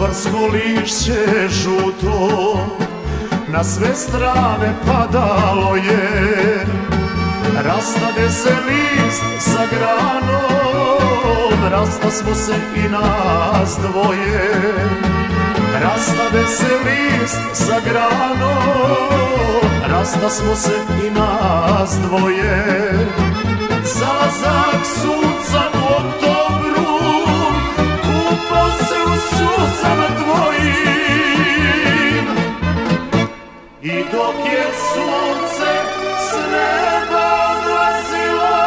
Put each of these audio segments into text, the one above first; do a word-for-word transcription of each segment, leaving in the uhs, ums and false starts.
Bavarsko lišće žuto na sve strane padalo je, rastade se list sa granom, rasta smo se i nas dvoje. Rastade se list sa granom, rasta smo se i nas dvoje. Zalazak sunca u oktobru, kupao se u suzama tvojim, i dok je sunce s neba odlazilo,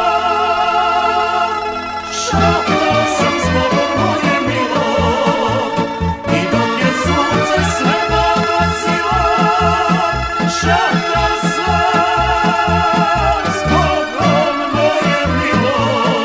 šaptao sam zbogom moje milo. I dok je sunce s neba odlazilo, šaptao sam zbogom moje milo.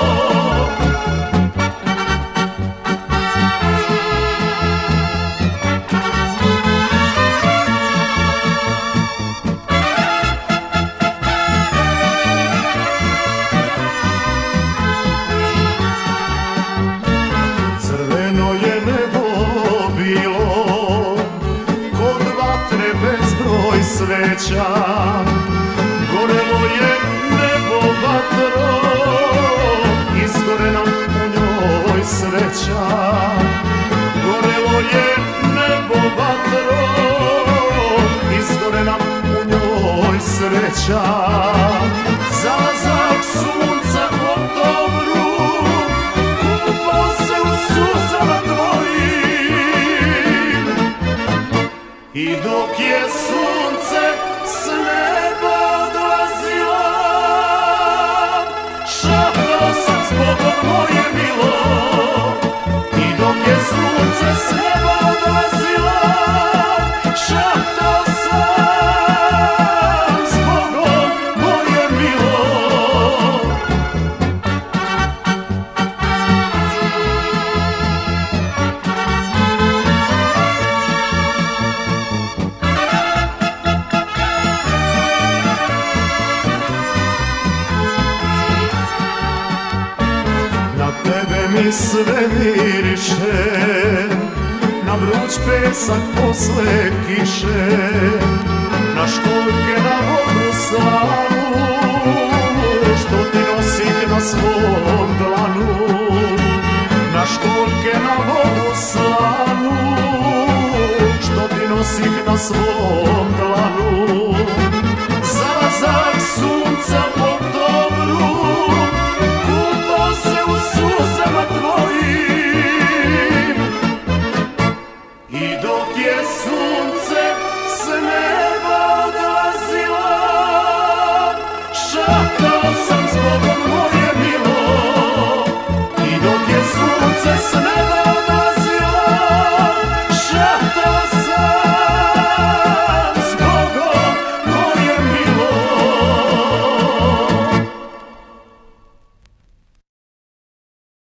Crveno je nebo bilo, kod vatre bezbroj sveća. Gorelo je nebo vatro, izgore nam u njoj sreća. Gorelo je nebo vatro, izgore nam u njoj sreća. Zalazak sunca u oktobru, kupao se u suzama tvojim, i dok je sunce s neba odlazilo, šaptao sam zbogom moje milo. I dok je sunce s neba odlazilo, šaptao sam zbogom moje milo. Na tebe mi sve miriše, na vruć pesak posle kiše, na školjke, na vodnu slavu, što ti nosih na svom dlanu. Na školjke, na vodu slavu, što ti nosih na svom